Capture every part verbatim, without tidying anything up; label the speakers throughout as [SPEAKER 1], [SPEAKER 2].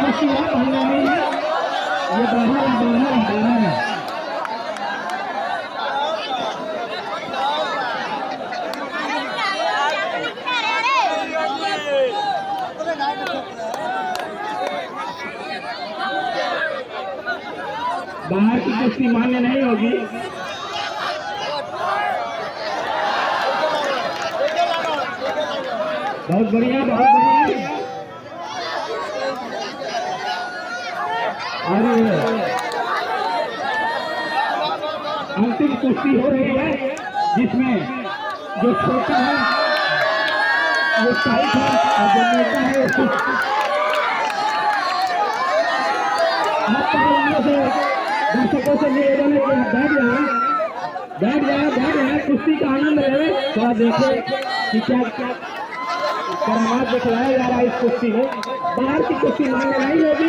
[SPEAKER 1] कुश्ती है, भागना नहीं है, ये बाहर है, बाहर है, बाहर है। बाहर की कुश्ती मान्य नहीं होगी। बहुत बढ़िया, बहुत बढ़िया। और अंतिम कुश्ती हो रही है जिसमें जो छोटा है वो टाइट है और जो मोटा है वो दर्शकों से निवेदन है कि बैठ जाए बैठ जाए बैठ जाए कुश्ती का आनंद रहे। थोड़ा देखे कि क्या क्या करामात दिखलाया जा रहा है इस कुश्ती में। बाहर की कुश्ती मांग नहीं होगी।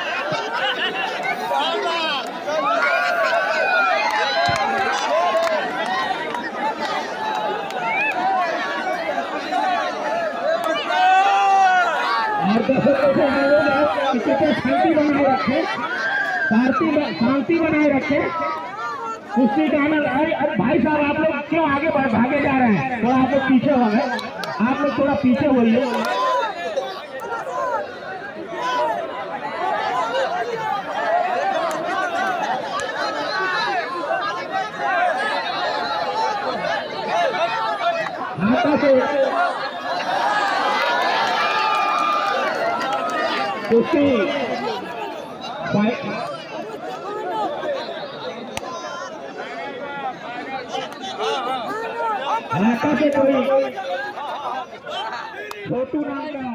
[SPEAKER 1] और दर्शकों से अनुरोध है कि शांति बनाए रखें, शांति शांति बनाए रखें। कुश्ती का आनंद। अरे भाई साहब, आप लोग क्यों आगे भागे जा रहे हैं? थोड़ा आप लोग पीछे हो गए, आप लोग थोड़ा पीछे होइए। हाथों से कुश्ती हाथों से कोई छोटू नाम का